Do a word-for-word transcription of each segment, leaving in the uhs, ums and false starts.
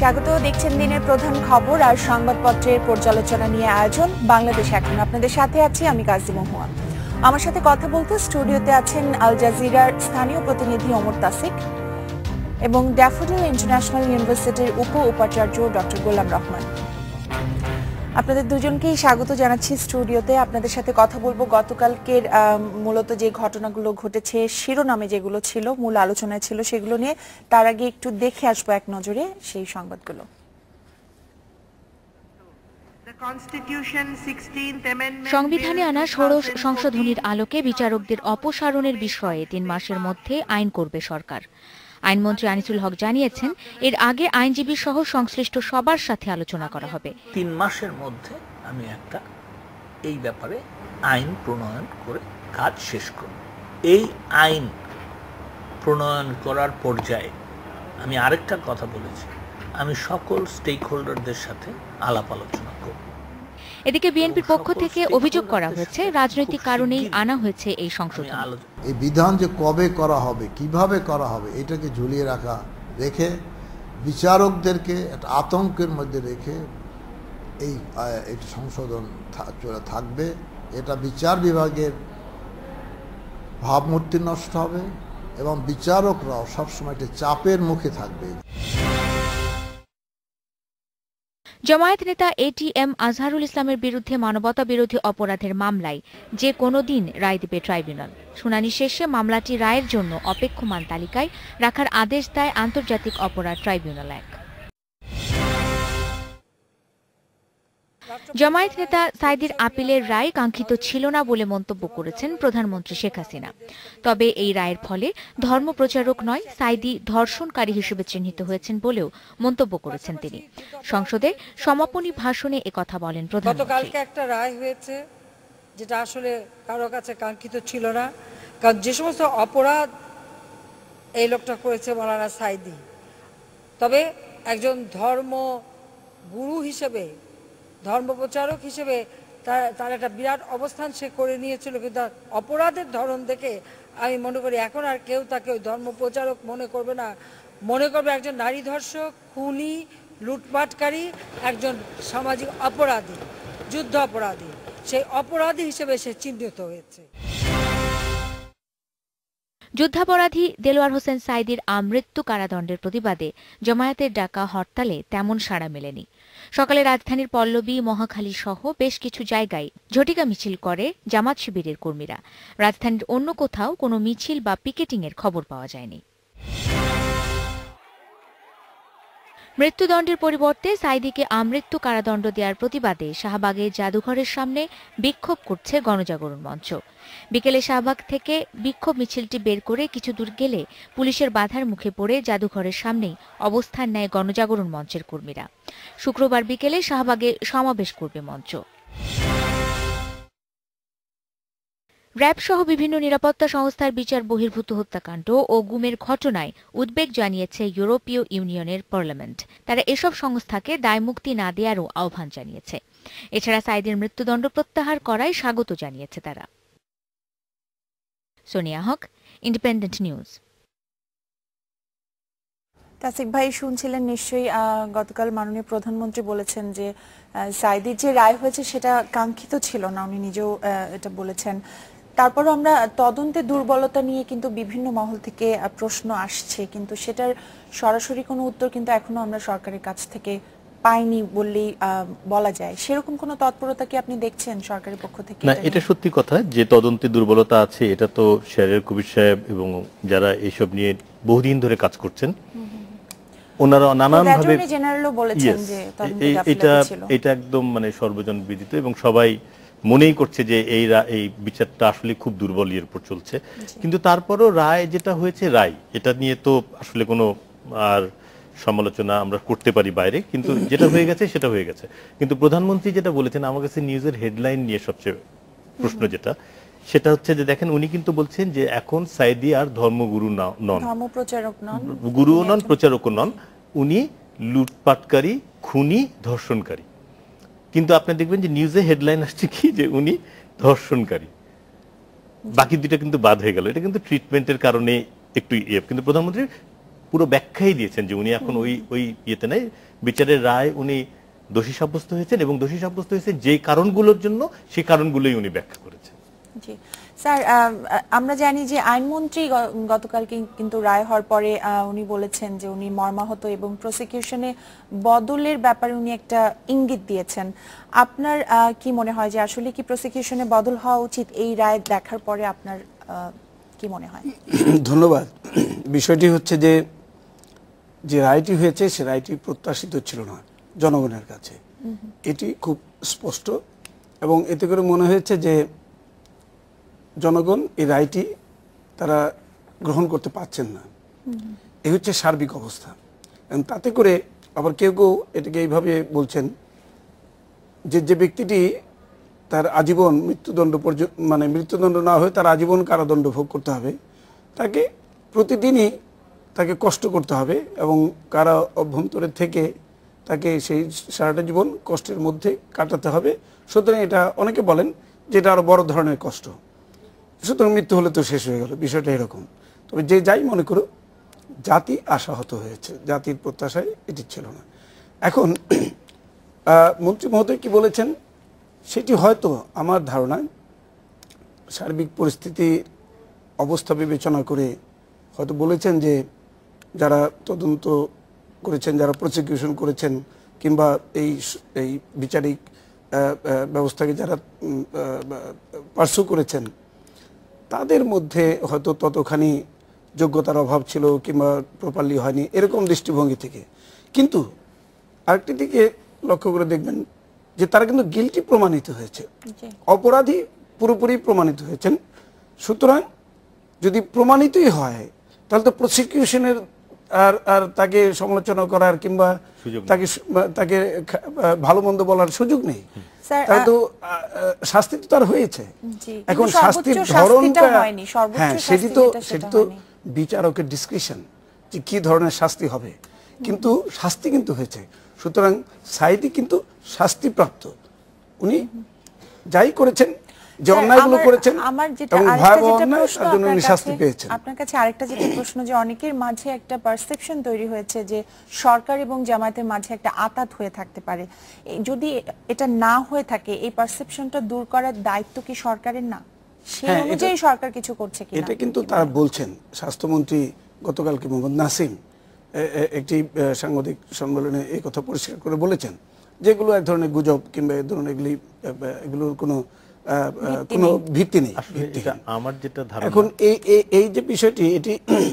স্বাগত, দেখছেন দিনের প্রধান খবর আর সংবাদপত্রের পর্যালোচনা নিয়ে আয়োজন বাংলাদেশ এখন। আপনাদের সাথে আছি আমি কাজিম ওহমান। আমার সাথে কথা বলতে স্টুডিওতে আছেন আল জাজিরার স্থানীয় প্রতিনিধি ওমর তাসিক এবং ড্যাফোডিল ইন্টারন্যাশনাল ইউনিভার্সিটির উপ উপাচার্য ডক্টর গোলাম রহমান। আপনাদের দুজনকেই স্বাগত জানাচ্ছি স্টুডিওতে। আপনাদের সাথে কথা বলবো গতকালকের মূলত যে ঘটনাগুলো ঘটেছে, শিরোনামে যেগুলো ছিল, মূল আলোচনায় ছিল সেগুলো নিয়ে। তার আগে একটু দেখে আসবো এক নজরে সেই সংবাদগুলো। সংবিধানে আনা ষোড়শ সংশোধনীর আলোকে বিচারকদের অপসারণের বিষয়ে তিন মাসের মধ্যে আইন করবে সরকার। আইনমন্ত্রী আনিসুল হক জানিয়েছেন, এর আগে আইনজীবী সহ সংশ্লিষ্ট সবার সাথে আলোচনা করা হবে। তিন মাসের মধ্যে আমি একটা এই ব্যাপারে আইন প্রণয়ন করে কাজ শেষ করব। এই আইন প্রণয়ন করার পর্যায়ে আমি আরেকটা কথা বলেছি, আমি সকল স্টেক হোল্ডারদের সাথে আলাপ আলোচনা করব। এদিকে বিএনপির পক্ষ থেকে অভিযোগ করা হয়েছে, রাজনৈতিক কারণেই আনা হয়েছে এই সংশোধন। এই বিধান যে কবে করা হবে, কিভাবে করা হবে, এটাকে ঝুলিয়ে রাখা রেখে বিচারকদেরকে একটা আতঙ্কের মধ্যে রেখে এই এটা সংশোধন থাকবে। এটা বিচার বিভাগের ভাবমূর্তি নষ্ট হবে এবং বিচারকরাও সবসময় একটা চাপের মুখে থাকবে। জামায়াত নেতা এটিএম আজহারুল ইসলামের বিরুদ্ধে মানবতা বিরোধী অপরাধের মামলায় যে কোনো দিন রায় দেবে ট্রাইব্যুনাল। শুনানি শেষে মামলাটি রায়ের জন্য অপেক্ষমান তালিকায় রাখার আদেশ দেয় আন্তর্জাতিক অপরাধ ট্রাইব্যুনাল এক। জামায়াত নেতা সাইদির আপিলের রায় কাঙ্ক্ষিত ছিল না বলে মন্তব্য করেছেন প্রধানমন্ত্রী শেখ হাসিনা। তবে এই রায়ের ফলে ধর্মপ্রচারক নয়, সাইদি ধর্ষণকারী হিসেবে চিহ্নিত হয়েছেন বলেও মন্তব্য করেছেন তিনি। সংসদে সমাপনী ভাষণে একথা বলেন প্রধানমন্ত্রী। গতকালকে একটা রায় হয়েছে যেটা আসলে কারো কাছে কাঙ্ক্ষিত ছিল না, কারণ যে সমস্ত অপরাধ এই লোকটা করেছে মাওলানা সাইদি, তবে একজন ধর্ম গুরু হিসেবে, ধর্মপ্রচারক হিসেবে তার তার একটা বিরাট অবস্থান সে করে নিয়েছিল। কিন্তু অপরাধের ধরন দেখে আমি মনে করি এখন আর কেউ তাকে ওই ধর্মপ্রচারক মনে করবে না, মনে করবে একজন নারী ধর্ষক, খুনি, লুটপাটকারী, একজন সামাজিক অপরাধী, যুদ্ধ অপরাধী। সেই অপরাধী হিসেবে সে চিহ্নিত হয়েছে। যুদ্ধাপরাধী দেলোয়ার হোসেন সাইদির আমৃত্যু কারাদণ্ডের প্রতিবাদে জামায়াতের ডাকা হরতালে তেমন সাড়া মেলেনি। সকালে রাজধানীর পল্লবী, মহাখালী সহ বেশ কিছু জায়গায় ঝটিকা মিছিল করে জামাত শিবিরের কর্মীরা। রাজধানীর অন্য কোথাও কোনো মিছিল বা পিকেটিংয়ের খবর পাওয়া যায়নি। মৃত্যুদণ্ডের পরিবর্তে সাইদিকে আমৃত্যু কারাদণ্ড দেওয়ার প্রতিবাদে শাহবাগে জাদুঘরের সামনে বিক্ষোভ করছে গণজাগরণ মঞ্চ। বিকেলে শাহবাগ থেকে বিক্ষোভ মিছিলটি বের করে কিছু দূর গেলে পুলিশের বাধার মুখে পড়ে জাদুঘরের সামনেই অবস্থান নেয় গণজাগরণ মঞ্চের কর্মীরা। শুক্রবার বিকেলে শাহবাগে সমাবেশ করবে মঞ্চ। র্যাব সহ বিভিন্ন নিরাপত্তা সংস্থার বিচার বহির্ভূত হত্যাকাণ্ড ও গুমের ঘটনায় উদ্বেগ জানিয়েছে ইউরোপীয় ইউনিয়নের পার্লামেন্ট। তারা এসব সংস্থাকে দায়মুক্তি না দেওয়ারও আহ্বান জানিয়েছে। এছাড়া সাইদের মৃত্যুদণ্ড প্রত্যাহার করায় স্বাগত জানিয়েছে তারা। Sonia Haque, independent news. তাসিক ভাই, শুনছিলেন নিশ্চয়ই গতকাল মাননীয় প্রধানমন্ত্রী বলেছেন যে সাইদির যে রায় হয়েছে সেটা কাঙ্ক্ষিত ছিল না, উনি নিজেও এটা বলেছেন। তারপরও আমরা তদন্তে দুর্বলতা নিয়ে কিন্তু বিভিন্ন মহল থেকে প্রশ্ন আসছে, কিন্তু সেটার সরাসরি কোনো উত্তর কিন্তু এখনো আমরা সরকারের কাছ থেকে পাইনি বললেই বলা যায়। সেরকম কোনো তৎপরতা কি আপনি দেখছেন সরকারের পক্ষ থেকে? না, এটা সত্যি কথা যে তদন্তে দুর্বলতা আছে, এটা তো শেরের কবির সাহেব এবং যারা এইসব নিয়ে বহুদিন ধরে কাজ করছেন ওনারা নানানভাবে এটা এটা একদম মানে সর্বজন বিদিত এবং সবাই মনেই করছে যে এই এই বিচারটা আসলে খুব দুর্বল এর উপর চলছে। কিন্তু তারপরও রায় যেটা হয়েছে রায়, এটা নিয়ে তো আসলে কোনো আর সমালোচনা আমরা করতে পারি বাইরে, কিন্তু যেটা হয়ে গেছে সেটা হয়ে গেছে। কিন্তু প্রধানমন্ত্রী যেটা বলেছেন, আমার কাছে নিউজের হেডলাইন নিয়ে সবচেয়ে প্রশ্ন যেটা, সেটা হচ্ছে যে দেখেন উনি কিন্তু বলছেন যে এখন সাইদি আর ধর্মগুরু নন, ধর্মপ্রচারক নন, গুরুও নন, প্রচারকও নন, উনি লুটপাটকারী, খুনি, ধর্ষণকারী। কিন্তু আপনি দেখবেন যে নিউজে হেডলাইন আসছে কি যে উনি ধর্ষণকারী, বাকি দুইটা কিন্তু বাদ হয়ে গেল। এটা কিন্তু ট্রিটমেন্টের কারণে একটু ইয়ে, কিন্তু প্রধানমন্ত্রী পুরো ব্যাখ্যাই দিয়েছেন যে উনি এখন ওই ওই ইয়েতে নেই, বিচারের রায় উনি দোষী সাব্যস্ত হয়েছেন এবং দোষী সাব্যস্ত হয়েছে যে কারণগুলোর জন্য সেই কারণগুলোই উনি ব্যাখ্যা করেছেন। জি স্যার, আমরা জানি যে আইনমন্ত্রী গতকালকে কিন্তু রায় হওয়ার পরে উনি বলেছেন যে উনি মর্মাহত এবং প্রসিকিউশনে বদলের ব্যাপারে উনি একটা ইঙ্গিত দিয়েছেন। আপনার কি মনে হয় যে আসলে কি প্রসিকিউশনে বদল হওয়া উচিত এই রায় দেখার পরে? আপনার কি মনে হয়? ধন্যবাদ। বিষয়টি হচ্ছে যে যে রায়টি হয়েছে সে রায়টি প্রত্যাশিত ছিল না জনগণের কাছে, এটি খুব স্পষ্ট। এবং এতে করে মনে হয়েছে যে জনগণ এই রায়টি তারা গ্রহণ করতে পারছেন না, এই হচ্ছে সার্বিক অবস্থা। এবং তাতে করে আবার কেউ কেউ এটাকে এইভাবে বলছেন যে যে ব্যক্তিটি তার আজীবন মৃত্যুদণ্ড মানে মৃত্যুদণ্ড না হয়ে তার আজীবন কারাদণ্ড ভোগ করতে হবে, তাকে প্রতিদিনই তাকে কষ্ট করতে হবে এবং কারা অভ্যন্তরে থেকে তাকে সেই সারাটা জীবন কষ্টের মধ্যে কাটাতে হবে। সুতরাং এটা অনেকে বলেন যে এটা আরো বড় ধরনের কষ্ট, সুতরাং মৃত্যু হলে তো শেষ হয়ে গেল, বিষয়টা এরকম। তবে যে যাই মনে করো, জাতি আশাহত হয়েছে, জাতির প্রত্যাশায় এটি ছিল না। এখন মন্ত্রী মহোদয় কি বলেছেন সেটি হয়তো আমার ধারণায় সার্বিক পরিস্থিতির অবস্থা বিবেচনা করে হয়তো বলেছেন যে যারা তদন্ত করেছেন, যারা প্রসিকিউশন করেছেন কিংবা এই এই বিচারিক ব্যবস্থাকে যারা পার্সু করেছেন তাদের মধ্যে হয়তো ততখানি যোগ্যতার অভাব ছিল কিংবা প্রপারলি হয়নি, এরকম দৃষ্টিভঙ্গি থেকে। কিন্তু আরেকটি দিকে লক্ষ্য করে দেখবেন যে তারা কিন্তু গিল্টি প্রমাণিত হয়েছে, অপরাধী পুরোপুরি প্রমাণিত হয়েছেন। সুতরাং যদি প্রমাণিতই হয় তাহলে তো প্রসিকিউশনের আর আর তাকে সমালোচনা করার কিংবা তাকে তাকে ভালো মন্দ বলার সুযোগ নেই। তাহলে তো শাস্তি তো তার হয়েছে। এখন শাস্তির ধরনটা, হ্যাঁ সেটি তো সেটি তো বিচারকের ডিসক্রিশন যে কি ধরনের শাস্তি হবে, কিন্তু শাস্তি কিন্তু হয়েছে। সুতরাং সাইদি কিন্তু শাস্তিপ্রাপ্ত, উনি যাই করেছেন, যে অন্যায়গুলো করেছেন আমার যেটা এবং ভয়াবহ অন্যায় তার জন্য উনি শাস্তি পেয়েছেন। আপনার কাছে আরেকটা যেটা প্রশ্ন, যে অনেকের মাঝে একটা পারসেপশন তৈরি হয়েছে যে সরকার এবং জামায়াতের মাঝে একটা আঁতাত হয়ে থাকতে পারে। যদি এটা না হয়ে থাকে, এই পারসেপশনটা দূর করার দায়িত্ব কি সরকারের না? সেই অনুযায়ী সরকার কিছু করছে কিনা? এটা কিন্তু তারা বলছেন। স্বাস্থ্যমন্ত্রী গতকালকে মোহাম্মদ নাসিম একটি সাংবাদিক সম্মেলনে এই কথা পরিষ্কার করে বলেছেন যেগুলো এক ধরনের গুজব কিংবা এই ধরনের এগুলি এগুলোর কোনো কোনো ভিত্তি নেই। আমার যেটা ধারণা, এখন এই এই যে বিষয়টি, এটি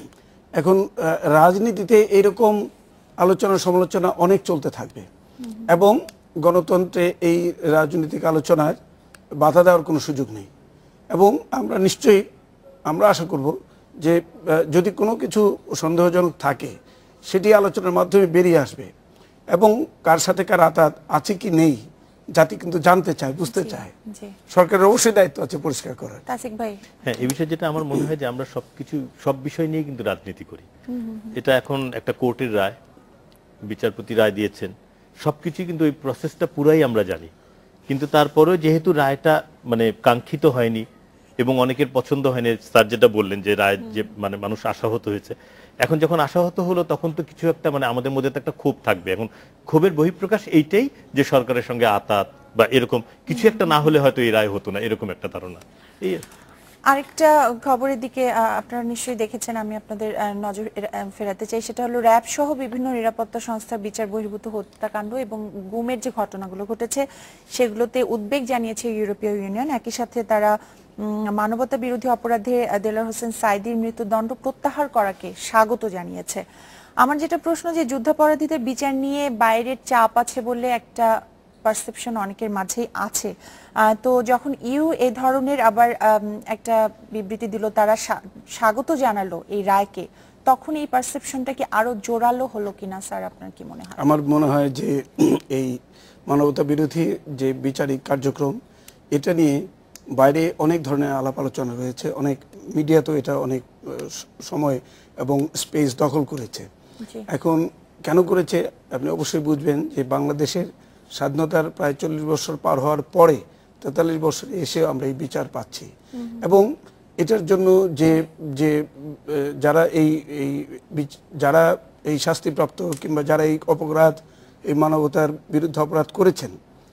এখন রাজনীতিতে এইরকম আলোচনা সমালোচনা অনেক চলতে থাকবে এবং গণতন্ত্রে এই রাজনৈতিক আলোচনার বাধা দেওয়ার কোনো সুযোগ নেই। এবং আমরা নিশ্চয়ই আমরা আশা করব যে যদি কোনো কিছু সন্দেহজনক থাকে সেটি আলোচনার মাধ্যমে বেরিয়ে আসবে এবং কার সাথে কার আঘাত আছে কি নেই জাতি কিন্তু জানতে চায়, বুঝতে চায়। সরকারের অবশ্যই দায়িত্ব আছে পরিষ্কার করার। তাসিক ভাই, হ্যাঁ, এই বিষয়ে যেটা আমার মনে হয় যে আমরা সবকিছু সব বিষয় নিয়ে কিন্তু রাজনীতি করি। এটা এখন একটা কোর্টের রায়, বিচারপতি রায় দিয়েছেন, সবকিছু কিন্তু ওই প্রসেসটা পুরাই আমরা জানি। কিন্তু তারপরেও যেহেতু রায়টা মানে কাঙ্ক্ষিত হয়নি এবং অনেকের পছন্দ হয়নি, স্যার যেটা বললেন যে রায় যে মানে মানুষ আশাহত হয়েছে, এখন যখন আশাহত হলো তখন তো কিছু একটা মানে আমাদের মধ্যে তো একটা ক্ষোভ থাকবে। এখন ক্ষোভের বহিঃপ্রকাশ এইটাই যে সরকারের সঙ্গে আতাত বা এরকম কিছু একটা না হলে হয়তো এই রায় হতো না, এরকম একটা ধারণা। এই আরেকটা খবরের দিকে আপনারা নিশ্চয়ই দেখেছেন, আমি আপনাদের নজর ফেরাতে চাই। সেটা হলো র‍্যাব সহ বিভিন্ন নিরাপত্তা সংস্থার বিচার বহির্ভূত হত্যাকাণ্ড এবং গুমের যে ঘটনাগুলো ঘটেছে সেগুলোতে উদ্বেগ জানিয়েছে ইউরোপীয় ইউনিয়ন। একই সাথে তারা মানবতা বিরোধী অপরাধে দেলার হোসেন সাইদির মৃত্যুদণ্ড প্রত্যাহার করাকে স্বাগত জানিয়েছে। আমার যেটা প্রশ্ন, যে যুদ্ধাপরাধীদের বিচার নিয়ে বাইরের চাপ আছে বলে একটা পারসেপশন অনেকের মাঝেই আছে। তো যখন ইউ এই ধরনের আবার একটা বিবৃতি দিল, তারা স্বাগত জানালো এই রায়কে, তখন এই পারসেপশনটা কি আরো জোরালো হলো কিনা স্যার, আপনার কি মনে হয়? আমার মনে হয় যে এই মানবতা বিরোধী যে বিচারিক কার্যক্রম, এটা নিয়ে বাইরে অনেক ধরনের আলাপ আলোচনা রয়েছে, অনেক মিডিয়াতেও এটা অনেক সময় এবং স্পেস দখল করেছে। এখন কেন করেছে আপনি অবশ্যই বুঝবেন যে বাংলাদেশের স্বাধীনতার প্রায় চল্লিশ বছর পার হওয়ার পরে তেতাল্লিশ বছর এসে আমরা এই বিচার পাচ্ছি এবং এটার জন্য যে যে যারা এই এই যারা এই শাস্তিপ্রাপ্ত কিংবা যারা এই অপরাধ এই মানবতার বিরুদ্ধে অপরাধ করেছেন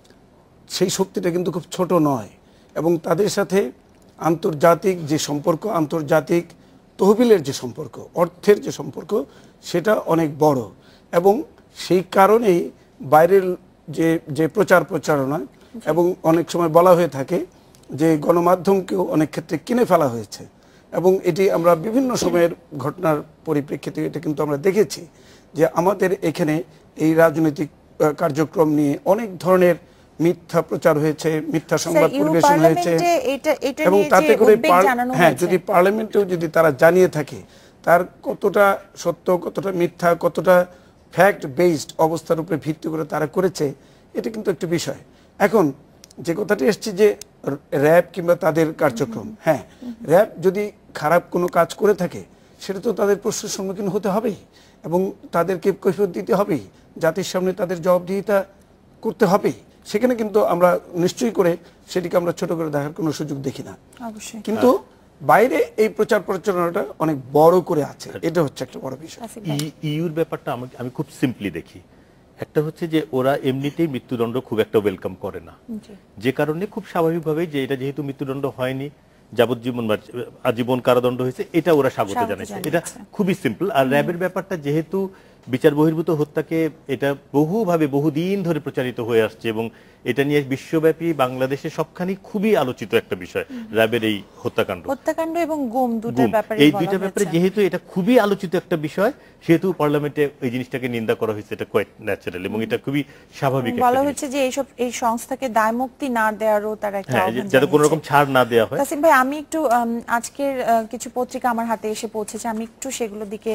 সেই শক্তিটা কিন্তু খুব ছোট নয় এবং তাদের সাথে আন্তর্জাতিক যে সম্পর্ক আন্তর্জাতিক তহবিলের যে সম্পর্ক অর্থের যে সম্পর্ক সেটা অনেক বড় এবং সেই কারণেই বাইরের যে যে প্রচার প্রচারণা এবং অনেক সময় বলা হয়ে থাকে যে গণমাধ্যমকেও অনেক ক্ষেত্রে কিনে ফেলা হয়েছে এবং এটি আমরা বিভিন্ন সময়ের ঘটনার পরিপ্রেক্ষিতে এটা কিন্তু আমরা দেখেছি যে আমাদের এখানে এই রাজনৈতিক কার্যক্রম নিয়ে অনেক ধরনের মিথ্যা প্রচার হয়েছে মিথ্যা সংবাদ পরিবেশন হয়েছে এবং তাতে করে হ্যাঁ যদি পার্লামেন্টেও যদি তারা জানিয়ে থাকে তার কতটা সত্য কতটা মিথ্যা কতটা ফ্যাক্ট বেসড অবস্থার উপরে ভিত্তি করে তারা করেছে এটা কিন্তু একটা বিষয়। এখন যে কথাটি এসছে যে র্যাব কিংবা তাদের কার্যক্রম, হ্যাঁ র্যাব যদি খারাপ কোনো কাজ করে থাকে সেটা তো তাদের প্রশ্নের সম্মুখীন হতে হবেই এবং তাদেরকে কৈফিয়ত দিতে হবেই, জাতির সামনে তাদের জবাবদিহিতা করতে হবেই। সেখানে কিন্তু আমরা নিশ্চয়ই করে সেটিকে আমরা ছোট করে দেখার কোনো সুযোগ দেখি না, কিন্তু বাইরে এই প্রচার প্রচারণাটা অনেক বড় করে আছে, এটা হচ্ছে একটা বড় বিষয়। ইউর ব্যাপারটা আমি খুব সিম্পলি দেখি, একটা হচ্ছে যে ওরা এমনিতেই মৃত্যুদণ্ড খুব একটা ওয়েলকাম করে না, যে কারণে খুব স্বাভাবিকভাবে যে এটা যেহেতু মৃত্যুদণ্ড হয়নি যাবজ্জীবন আজীবন কারাদণ্ড হয়েছে এটা ওরা স্বাগত জানাইছে, এটা খুবই সিম্পল। আর র্যাবের ব্যাপারটা যেহেতু বিচার বহির্ভূত হত্যাকে এটা বহুভাবে বহুদিন ধরে প্রচারিত হয়ে আসছে এবং এটা নিয়ে বিশ্বব্যাপী বাংলাদেশে সবখানি খুবই আলোচিত একটা বিষয় র্যাবের এই হত্যাকাণ্ড হত্যাকাণ্ড এবং গুম দুটো ব্যাপারে এই দুইটা ব্যাপারে যেহেতু এটা খুবই আলোচিত একটা বিষয় সেহেতু পার্লামেন্টে এই জিনিসটাকে নিন্দা করা হয়েছে, এটা কোয়াইট ন্যাচারাল এবং এটা খুবই স্বাভাবিক। বলা হচ্ছে যে এইসব এই সংস্থাকে দায়মুক্তি না দেওয়ারও তারা একটা আহ্বান যাতে কোনো রকম ছাড় না দেওয়া হয়। কাসিম ভাই, আমি একটু আজকের কিছু পত্রিকা আমার হাতে এসে পৌঁছেছে, আমি একটু সেগুলোর দিকে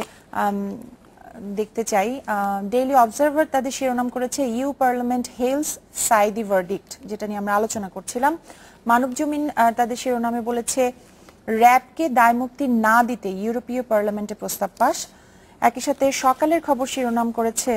দেখতে চাই। ডেইলি অবজারভার তাদের শিরোনাম করেছে EU parliament hails Sayeedi verdict, যেটা নিয়ে আমরা আলোচনা করছিলাম। মানবজমিন তাদের শিরোনামে বলেছে র্যাবকে দায়মুক্তি না দিতে ইউরোপীয় পার্লামেন্টে প্রস্তাব পাস। একই সাথে সকালের খবর শিরোনাম করেছে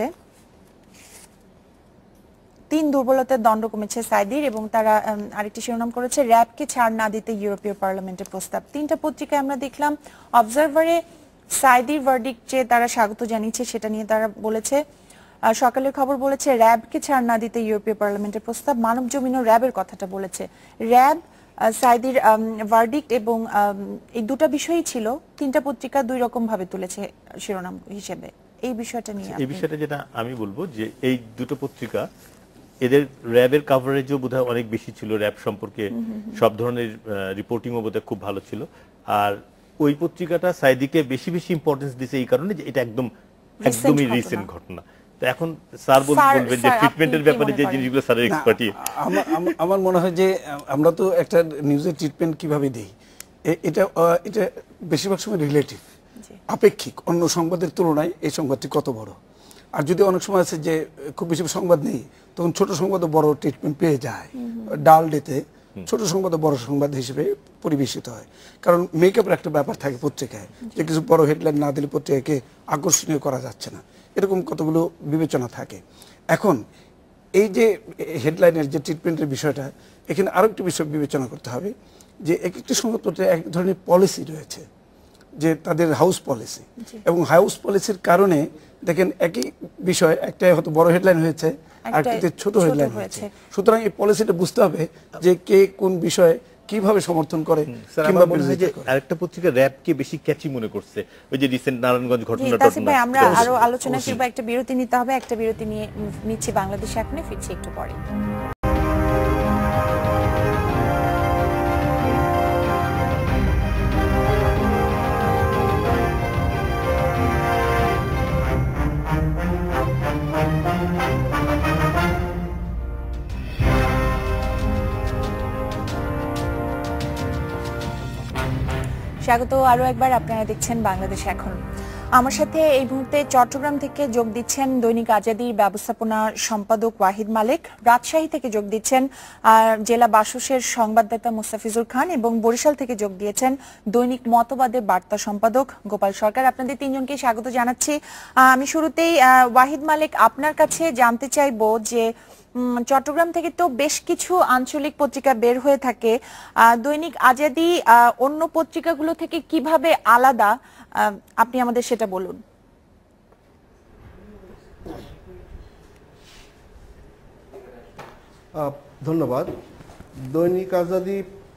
তিন দুর্বলতার দণ্ড কমেছে সাইদির, এবং তারা আরেকটি শিরোনাম করেছে র্যাবকে ছাড় না দিতে ইউরোপীয় পার্লামেন্টে প্রস্তাব। তিনটা পত্রিকায় আমরা দেখলাম অবজারভারে সাইদির ভার্ডিক্ট যে তারা স্বাগত জানিয়েছে সেটা নিয়ে তারা বলেছে। সকালের খবর বলেছে র্যাবকে ছাড় না দিতে ইউরোপীয় পার্লামেন্টের প্রস্তাব। মানবজমিনও র্যাবের কথাটা বলেছে। র্যাব, সাইদির ভার্ডিক্ট এবং এই দুটো বিষয়ই ছিল, তিনটা পত্রিকা দুই রকম ভাবে তুলেছে শিরোনাম হিসেবে। এই বিষয়টা নিয়ে এই বিষয়টা যেটা আমি বলবো যে এই দুটো পত্রিকা এদের র্যাবের কভারেজও বোধহয় অনেক বেশি ছিল, র্যাব সম্পর্কে সব ধরনের রিপোর্টিংও বোধহয় খুব ভালো ছিল। আর ওই পত্রিকাটা সাইদিকে বেশি বেশি ইম্পর্টেন্স দিয়েছে এই কারণে যে এটা একদম একদমই রিসেন্ট ঘটনা। তো এখন স্যার বলবেন যে ট্রিটমেন্টের ব্যাপারে যে জিনিসগুলো স্যারের এক্সপার্টি। আমার মনে হয় যে আমরা তো একটা নিউজের ট্রিটমেন্ট কিভাবে দেই, এটা এটা বেশিরভাগ সময় রিলেটিভ, আপেক্ষিক, অন্য সংবাদের তুলনায় এই সংবাদটি কত বড়। আর যদি অনেক সময় আছে যে খুব বেশি সংবাদ নেই তখন ছোট সংবাদও বড় ট্রিটমেন্ট পেয়ে যায়, ডাল ডেতে ছোট সংবাদ বড় সংবাদ হিসেবে পরিবেশিত হয়, কারণ মেকআপের একটা ব্যাপার থাকে পত্রিকায় যে কিছু বড় হেডলাইন না দিলে পত্রিকাকে আকর্ষণীয় করা যাচ্ছে না, এরকম কতগুলো বিবেচনা থাকে। এখন এই যে হেডলাইনের যে ট্রিটমেন্টের বিষয়টা, এখানে আরো একটি বিষয় বিবেচনা করতে হবে যে এক একটি সংবাদপত্রে এক ধরনের পলিসি রয়েছে, যে তাদের হাউস পলিসি, এবং হাউস পলিসির কারণে দেখেন একই বিষয় একটা হয়তো বড় হেডলাইন হয়েছে আর একটা ছোট হেডলাইন হয়েছে। সুতরাং এই পলিসিটা বুঝতে হবে যে কে কোন বিষয়ে কিভাবে সমর্থন করে। আরেকটা পত্রিকা র্যাবকে বেশি ক্যাচি মনে করছে, ওই যে রিসেন্ট নারায়ণগঞ্জ ঘটনাটা। আমরা আরো আলোচনা করব, একটা বিরতি নিতে হবে, একটা বিরতি নিয়ে নিচ্ছি বাংলাদেশ এখনই, ফিরছি একটু পরে। স্বাগত আরো একবার, আপনারা দেখছেন বাংলাদেশ এখন। আমার সাথে এই মুহূর্তে চট্টগ্রাম থেকে যোগ দিচ্ছেন দৈনিক আজাদীর ব্যবস্থাপনা সম্পাদক ওয়াহিদ মালিক, রাজশাহী থেকে যোগ দিচ্ছেন জেলা বাসসের সংবাদদাতা মুস্তাফিজুর খান, এবং বরিশাল থেকে যোগ দিয়েছেন দৈনিক মতবাদের বার্তা সম্পাদক গোপাল সরকার। আপনাদের তিনজনকে স্বাগত জানাচ্ছি। আমি শুরুতেই ওয়াহিদ মালিক, আপনার কাছে জানতে চাইবো যে চট্টগ্রাম থেকে তো বেশ কিছু আঞ্চলিক পত্রিকা বের হয়ে থাকে, দৈনিক আজাদী অন্য পত্রিকাগুলো থেকে কিভাবে আলাদা, আপনি আমাদের সেটা বলুন। ধন্যবাদ। দৈনিক আজাদী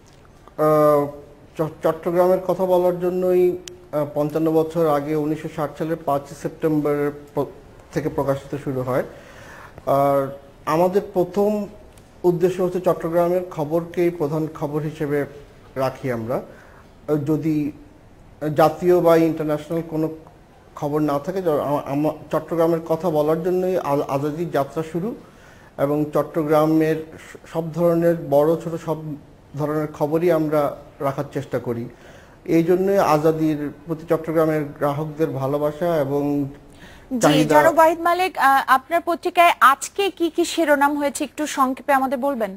চট্টগ্রামের কথা বলার জন্যই পঞ্চান্ন বছর আগে উনিশশো ষাট সালের পাঁচই সেপ্টেম্বর থেকে প্রকাশিত শুরু হয়। আর আমাদের প্রথম উদ্দেশ্য হচ্ছে চট্টগ্রামের খবরকেই প্রধান খবর হিসেবে রাখি আমরা। যদি জাতীয় বা ইন্টারন্যাশনাল কোনো খবর না থাকে, চট্টগ্রামের কথা বলার জন্যই আজাদীর যাত্রা শুরু, এবং চট্টগ্রামের সব ধরনের বড় ছোট সব ধরনের খবরই আমরা রাখার চেষ্টা করি। এই জন্যই আজাদীর প্রতি চট্টগ্রামের গ্রাহকদের ভালোবাসা এবং চাহিদা। জনাব ওয়াহিদ মালিক, আপনার পত্রিকায় আজকে কি কি শিরোনাম হয়েছে একটু সংক্ষেপে আমাদের বলবেন?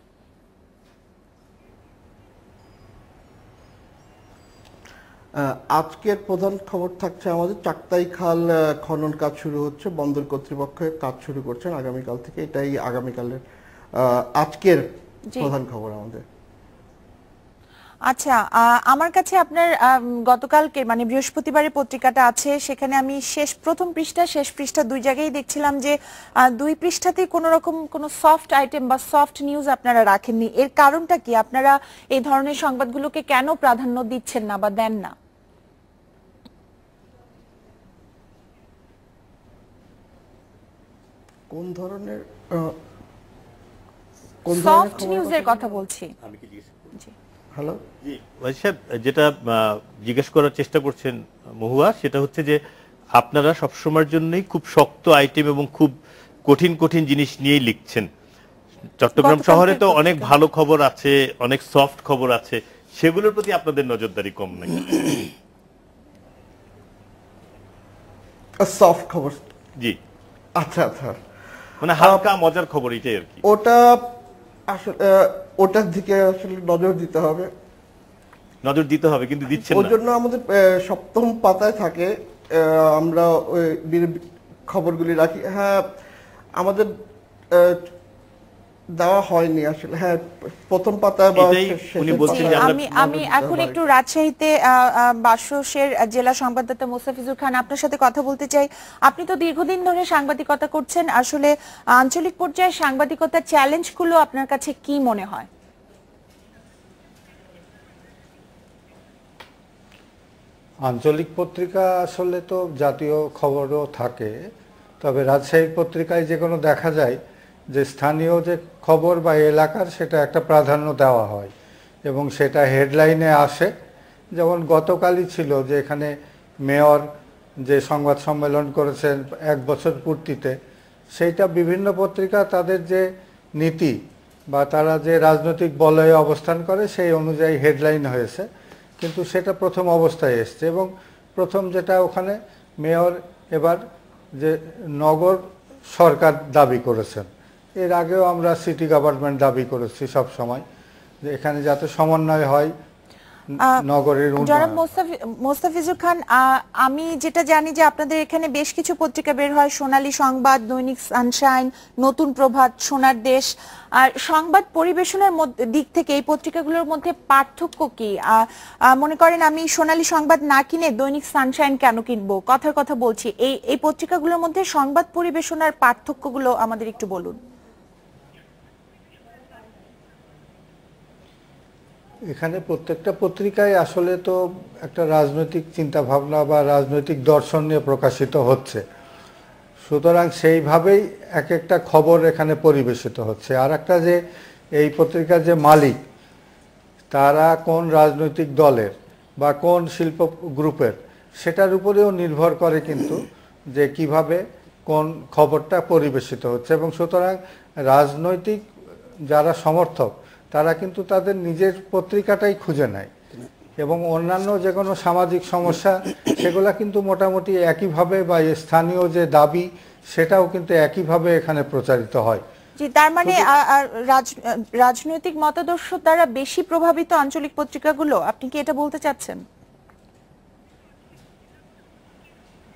আজকের প্রধান খবর থাকছে আমাদের চাক্তাই খাল খনন কাজ শুরু হচ্ছে, বন্দর কর্তৃপক্ষ কাজ শুরু করছেন আগামীকাল থেকে। এটাই আগামীকালের আজকের প্রধান খবর আমাদের। আচ্ছা, আমার কাছে আপনার গতকালকে মানে বৃহস্পতিবারের পত্রিকাটা আছে, সেখানে আমি শেষ প্রথম পৃষ্ঠা শেষ পৃষ্ঠা দুই জায়গায় দেখছিলাম যে দুই পৃষ্ঠাতেই কোনো রকম কোনো সফট আইটেম বা সফট নিউজ আপনারা রাখেননি। এর কারণটা কি? আপনারা এই ধরনের সংবাদগুলোকে কেন প্রাধান্য দিচ্ছেন না বা দেন না? কোন ধরনের সফট নিউজের কথা বলছি। আমি কি জিজ্ঞেস জি হ্যালো জি ওয়াহিদ সাহেব, যেটা জিজ্ঞেস করার চেষ্টা করছেন মহুয়া, সেটা হচ্ছে যে আপনারা সবসময়ের জন্যই খুব শক্ত আইটেম এবং খুব কঠিন কঠিন জিনিস নিয়েই লিখছেন। চট্টগ্রাম শহরে তো অনেক ভালো খবর আছে, অনেক সফট খবর আছে, সেগুলোর প্রতি আপনাদের নজরদারি কম নাকি? সফট খবর, জি আচ্ছা আচ্ছা, মানে হালকা মজার খবর এটাই আর কি। ওটা আসলে ওটার দিকে আসলে নজর দিতে হবে, নজর দিতে হবে, কিন্তু দিচ্ছেন না। ওর জন্য আমাদের সপ্তম পাতায় থাকে, আমরা ওই খবরগুলি রাখি। হ্যাঁ, আমাদের দেওয়া হয়নি আসলে। হ্যাঁ, প্রথম পাতায় বা আমি আমি এখন একটু রাজশাহীতে বাসসের জেলা সংবাদদাতা মোস্তাফিজুর খান, আপনার সাথে কথা বলতে চাই। আপনি তো দীর্ঘদিন ধরে সাংবাদিকতা করছেন, আসলে আঞ্চলিক পর্যায়ে সাংবাদিকতার চ্যালেঞ্জগুলো আপনার কাছে কি মনে হয়? আঞ্চলিক পত্রিকা আসলে তো জাতীয় খবরও থাকে, তবে রাজশাহীর পত্রিকায় যে কোনো দেখা যায় যে স্থানীয় যে খবর বা এলাকার সেটা একটা প্রাধান্য দেওয়া হয় এবং সেটা হেডলাইনে আসে। যেমন গতকালই ছিল যে এখানে মেয়র যে সংবাদ সম্মেলন করেছেন এক বছর পূর্তিতে, সেইটা বিভিন্ন পত্রিকা তাদের যে নীতি বা তারা যে রাজনৈতিক বলয়ে অবস্থান করে সেই অনুযায়ী হেডলাইন হয়েছে, কিন্তু সেটা প্রথম অবস্থায় এসছে। এবং প্রথম যেটা ওখানে মেয়র এবার যে নগর সরকার দাবি করেছেন, এর আগেও আমরা সিটি গভর্নমেন্ট দাবি করেছি সব সময় যে এখানে যাতে সমন্বয় হয় নগরের উন্নয়ন। জনাব মোস্তাফিজুর খান, আমি যেটা জানি যে আপনাদের এখানে বেশ কিছু পত্রিকা বের হয়, সোনালী সংবাদ, দৈনিক সানশাইন, নতুন প্রভাত, সোনার দেশ। আর সংবাদ পরিবেশনের দিক থেকে এই পত্রিকাগুলোর মধ্যে পার্থক্য কি? মনে করেন আমি সোনালী সংবাদ না কিনে দৈনিক সানশাইন কেন কিনবো? কথার কথা বলছি, এই এই পত্রিকাগুলোর মধ্যে সংবাদ পরিবেশনার পার্থক্যগুলো আমাদের একটু বলুন। এখানে প্রত্যেকটা পত্রিকায় আসলে তো একটা রাজনৈতিক চিন্তা ভাবনা বা রাজনৈতিক দর্শন নিয়ে প্রকাশিত হচ্ছে, সুতরাং সেইভাবেই এক একটা খবর এখানে পরিবেশিত হচ্ছে। আর একটা যে এই পত্রিকার যে মালিক, তারা কোন রাজনৈতিক দলের বা কোন শিল্প গ্রুপের, সেটার উপরেও নির্ভর করে কিন্তু যে কিভাবে কোন খবরটা পরিবেশিত হচ্ছে। এবং সুতরাং রাজনৈতিক যারা সমর্থক তারা কিন্তু তাদের নিজের পত্রিকাটাই খুঁজে নেয় এবং অন্যান্য যে কোনো সামাজিক সমস্যা সেগুলা কিন্তু মোটামুটি একইভাবে বা স্থানীয় যে দাবি সেটাও কিন্তু একইভাবে এখানে প্রচারিত হয়। জি, তার মানে রাজনৈতিক মতাদর্শ দ্বারা বেশি প্রভাবিত আঞ্চলিক পত্রিকাগুলো, আপনি কি এটা বলতে চাচ্ছেন?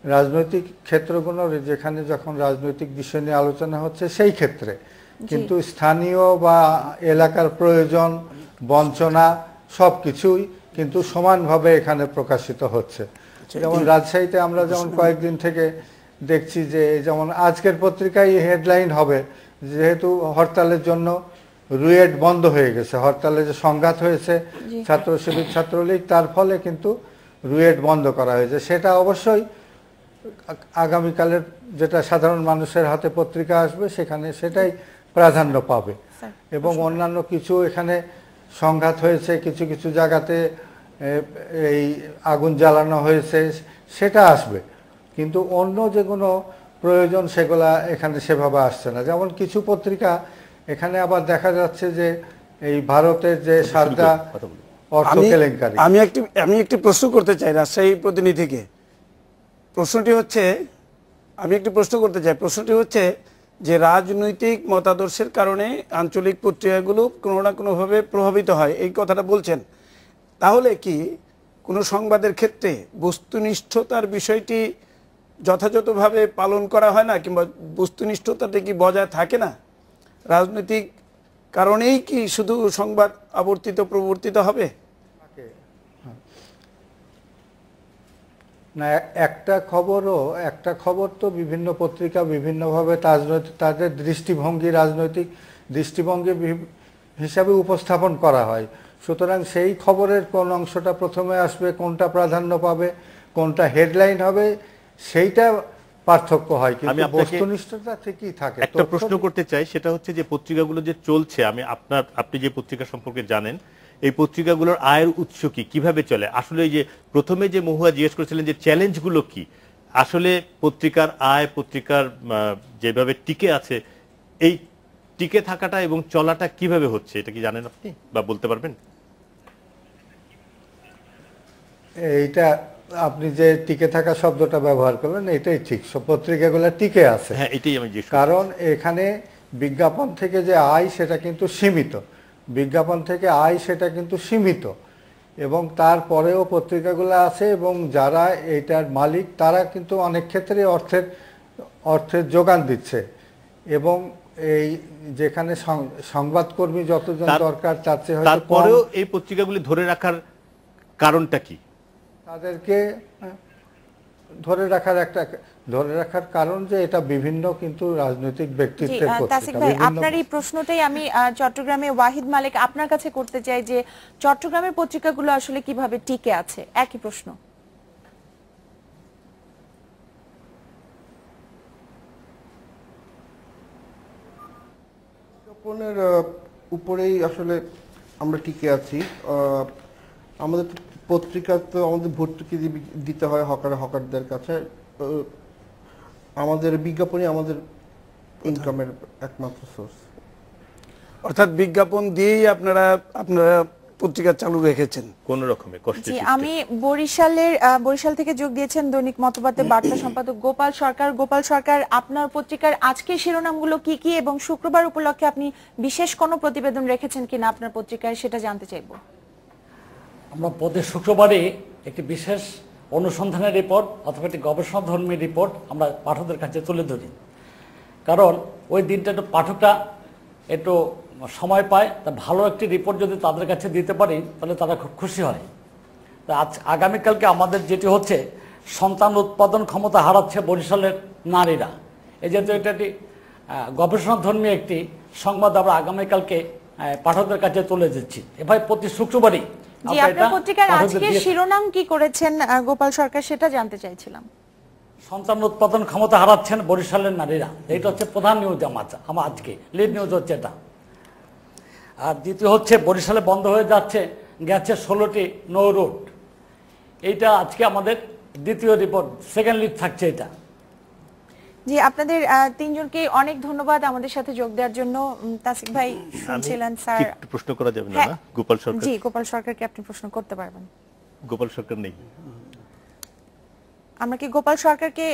রাজনৈতিক ক্ষেত্রগুলো যেখানে যখন রাজনৈতিক বিষয় নিয়ে আলোচনা হচ্ছে সেই ক্ষেত্রে, কিন্তু স্থানীয় বা এলাকার প্রয়োজন, বঞ্চনা সবকিছুই কিন্তু সমানভাবে এখানে প্রকাশিত হচ্ছে। যেমন রাজশাহীতে আমরা যেমন কয়েকদিন থেকে দেখছি যে যেমন আজকের পত্রিকায় হেডলাইন হবে যেহেতু হরতালের জন্য রুয়েট বন্ধ হয়ে গেছে, হরতালে যে সংঘাত হয়েছে ছাত্র শিবির ছাত্রলীগ, তার ফলে কিন্তু রুয়েট বন্ধ করা হয়েছে। সেটা অবশ্যই আগামীকালের যেটা সাধারণ মানুষের হাতে পত্রিকা আসবে সেখানে সেটাই প্রাধান্য পাবে। এবং অন্যান্য কিছু এখানে সংঘাত হয়েছে, কিছু কিছু জায়গাতে এই আগুন জ্বালানো হয়েছে, সেটা আসবে, কিন্তু অন্য যেগুলো প্রয়োজন সেগুলা এখানে সেভাবে আসছে না। যেমন কিছু পত্রিকা এখানে আবার দেখা যাচ্ছে যে এই ভারতের যে সারদা অর্থ কেলেঙ্কারি। আমি একটি আমি একটি প্রশ্ন করতে চাই রাজশাহী প্রতিনিধিকে। প্রশ্নটি হচ্ছে আমি একটি প্রশ্ন করতে চাই প্রশ্নটি হচ্ছে যে রাজনৈতিক মতাদর্শের কারণে আঞ্চলিক পত্রিকাগুলো কোনো না কোনোভাবে প্রভাবিত হয়, এই কথাটা বলছেন। তাহলে কি কোনো সংবাদের ক্ষেত্রে বস্তুনিষ্ঠতার বিষয়টি যথাযথভাবে পালন করা হয় না, কিংবা বস্তুনিষ্ঠতাটা কি বজায় থাকে না? রাজনৈতিক কারণেই কি শুধু সংবাদ আবর্তিত প্রবর্তিত হবে? না, একটা খবরও একটা খবর তো বিভিন্ন পত্রিকা বিভিন্নভাবে তাদের দৃষ্টিভঙ্গি, রাজনৈতিক দৃষ্টিভঙ্গি হিসাবে উপস্থাপন করা হয়। সুতরাং সেই খবরের কোন অংশটা প্রথমে আসবে, কোনটা প্রাধান্য পাবে, কোনটা হেডলাইন হবে, সেইটা পার্থক্য হয়, কিন্তু বস্তুনিষ্ঠতা ঠিকই থাকে। একটা প্রশ্ন করতে চাই, সেটা হচ্ছে যে পত্রিকাগুলো যে চলছে, আমি আপনার আপনি যে পত্রিকা সম্পর্কে জানেন, এই পত্রিকাগুলোর আয়ের উৎস কি, কিভাবে চলে? আসলে এই যে প্রথমে যে মহুয়া জিজ্ঞেস করেছিলেন যে চ্যালেঞ্জগুলো কি, আসলে পত্রিকার আয়, পত্রিকার যেভাবে টিকে আছে, এই টিকে থাকাটা এবং চলাটা কিভাবে হচ্ছে, এটা কি জানেন আপনি বা বলতে পারবেন? এইটা আপনি যে টিকে থাকা শব্দটা ব্যবহার করলেন এটাই ঠিক, সব পত্রিকাগুলো টিকে আছে। হ্যাঁ, এটাই আমি জিজ্ঞেস, কারণ এখানে বিজ্ঞাপন থেকে যে আয় সেটা কিন্তু সীমিত, বিজ্ঞাপন থেকে আয় সেটা কিন্তু সীমিত, এবং তারপরেও পত্রিকাগুলো আছে এবং যারা এইটার মালিক তারা কিন্তু অনেক ক্ষেত্রে অর্থের অর্থের যোগান দিচ্ছে। এবং এই যেখানে সংবাদকর্মী যতজন দরকার তার চেয়ে হয়তো তারপরেও এই পত্রিকাগুলি ধরে রাখার কারণটা কি? তাদেরকে ধরে রাখার একটা ধরে রাখার কারণ যে এটা বিভিন্ন কিন্তু রাজনৈতিক ব্যক্তিত্বের পত্রিকা। আপনার এই প্রশ্নটাই আমি চট্টগ্রামে ওয়াহিদ মালিক আপনার কাছে করতে চাই যে চট্টগ্রামের পত্রিকাগুলো আসলে কিভাবে টিকে আছে, একই প্রশ্ন। বিজ্ঞাপনের উপরেই আসলে আমরা টিকে আছি। আমাদের পত্রিকা তো আমাদের ভর্তুকি দিতে হয় হকার হকারদের কাছে, আমাদের বিজ্ঞাপনই আমাদের ইনকামের একমাত্র সোর্স। অর্থাৎ বিজ্ঞাপন দিয়েই আপনারা আপনারা পত্রিকা চালু রেখেছেন কোন রকমে কষ্টে। আমি বরিশালের বরিশাল থেকে যোগ দিয়েছেন দৈনিক মতবাদের বার্তা সম্পাদক গোপাল সরকার। গোপাল সরকার, আপনার পত্রিকার আজকের শিরোনামগুলো কি কি এবং শুক্রবার উপলক্ষে আপনি বিশেষ কোনো প্রতিবেদন রেখেছেন কিনা আপনার পত্রিকায়, সেটা জানতে চাইবো। আমরা প্রতি শুক্রবারে একটি বিশেষ অনুসন্ধানের রিপোর্ট অথবা একটি গবেষণাধর্মী রিপোর্ট আমরা পাঠকদের কাছে তুলে ধরি, কারণ ওই দিনটা একটু পাঠকরা একটু সময় পায়, তা ভালো একটি রিপোর্ট যদি তাদের কাছে দিতে পারি তাহলে তারা খুব খুশি হয়। তা আজ আগামীকালকে আমাদের যেটি হচ্ছে সন্তান উৎপাদন ক্ষমতা হারাচ্ছে বরিশালের নারীরা, এই যেহেতু এটা একটি গবেষণাধর্মী একটি সংবাদ আমরা আগামীকালকে পাঠকদের কাছে তুলে দিচ্ছি। এভাবে প্রতি শুক্রবারই জি, আপনার পত্রিকার আজকের শিরোনাম কি করেছেন গোপাল সরকার, সেটা জানতে চাইছিলাম। সন্তান উৎপাদন ক্ষমতা হারাচ্ছেন বরিশালের নারীরা, এটা হচ্ছে প্রধান নিউজ আমার আমার আজকে লিড নিউজ হচ্ছে এটা। আর দ্বিতীয় হচ্ছে বরিশালে বন্ধ হয়ে যাচ্ছে গেছে ষোলোটি নৌ রুট, এইটা আজকে আমাদের দ্বিতীয় রিপোর্ট, সেকেন্ড লিড থাকছে এটা। জি, আপনাদের তিনজনকে অনেক ধন্যবাদ আমাদের সাথে যোগ দেওয়ার জন্য। তাসিক ভাই শুনছিলেন স্যার, একটু প্রশ্ন করা যাবে না? গোপাল সরকার, জি গোপাল সরকারকে আপনি প্রশ্ন করতে পারবেন। গোপাল সরকার নেই, আমরা কি গোপাল সরকারকে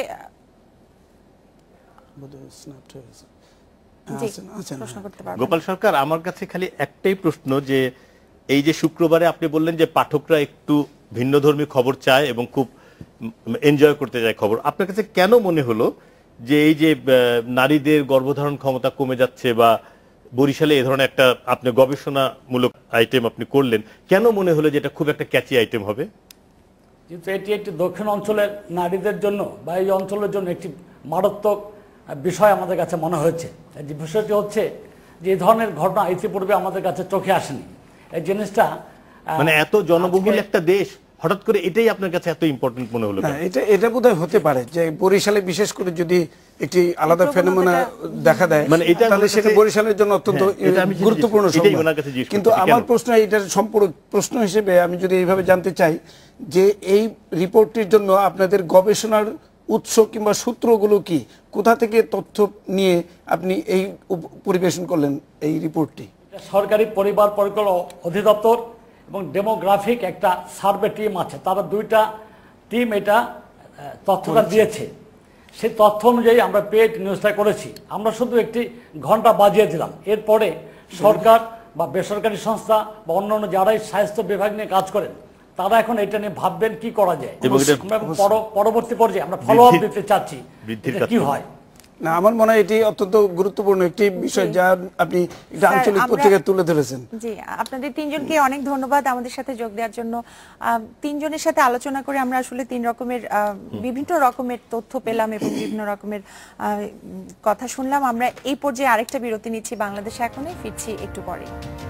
প্রশ্ন করতে পারবেন? গোপাল সরকার, আমার কাছে খালি একটাই প্রশ্ন, যে এই যে শুক্রবারে আপনি বললেন যে পাঠকরা একটু ভিন্নধর্মী খবর চায় এবং খুব এনজয় করতে যায় খবর। আপনার কাছে কেন মনে হলো যে এই যে নারীদের গর্ভধারণ ক্ষমতা কমে যাচ্ছে বা বরিশালে এই ধরনের একটা আপনি গবেষণামূলক আইটেম আপনি করলেন, কেন মনে হলো যে এটা খুব একটা ক্যাচি আইটেম হবে? কিন্তু এটি একটি দক্ষিণ অঞ্চলের নারীদের জন্য বা এই অঞ্চলের জন্য একটি মারাত্মক বিষয় আমাদের কাছে মনে হয়েছে। যে বিষয়টি হচ্ছে যে এই ধরনের ঘটনা ইতিপূর্বে আমাদের কাছে চোখে আসেনি। এই জিনিসটা মানে এত জনবহুল একটা দেশ, হঠাৎ করে এটাই আপনার কাছে এত ইম্পর্টেন্ট মনে হলো? না, এটা এটা বোধহয় হতে পারে যে বরিশালে বিশেষ করে যদি একটি আলাদা ফেনোমেনা দেখা দেয়, মানে এটা তাহলে সেটা বরিশালের জন্য অত্যন্ত গুরুত্বপূর্ণ সংবাদ। কিন্তু আমার প্রশ্ন, এটার সম্পূর্ণ প্রশ্ন হিসেবে আমি যদি এইভাবে জানতে চাই যে এই রিপোর্টটির জন্য আপনাদের গবেষণার উৎস কিংবা সূত্রগুলো কি, কোথা থেকে তথ্য নিয়ে আপনি এই পরিবেশন করলেন এই রিপোর্টটি? সরকারি পরিবার পরিকল্পনা অধিদপ্তর এবং ডেমোগ্রাফিক একটা সার্ভে টিম আছে, তারা দুইটা টিম এটা তথ্যটা দিয়েছে। সেই তথ্য অনুযায়ী আমরা পেড নিউজটা করেছি। আমরা শুধু একটি ঘন্টা বাজিয়ে দিলাম। এরপরে সরকার বা বেসরকারি সংস্থা বা অন্যান্য যারাই স্বাস্থ্য বিভাগ নিয়ে কাজ করেন তারা এখন এটা নিয়ে ভাববেন কি করা যায়। পরবর্তী পর্যায়ে আমরা ফলো আপ দিতে চাচ্ছি কি হয়। না, আমার মনে হয় এটি অত্যন্ত গুরুত্বপূর্ণ একটি বিষয় যা আপনি এটা আঞ্চলিক পত্রিকায় তুলে ধরেছেন। জি, আপনাদের তিনজনকে অনেক ধন্যবাদ আমাদের সাথে যোগ দেওয়ার জন্য। তিনজনের সাথে আলোচনা করে আমরা আসলে তিন রকমের বিভিন্ন রকমের তথ্য পেলাম এবং বিভিন্ন রকমের কথা শুনলাম। আমরা এই পর্যায়ে আরেকটা বিরতি নিচ্ছি, বাংলাদেশ এখনই ফিরছি একটু পরে।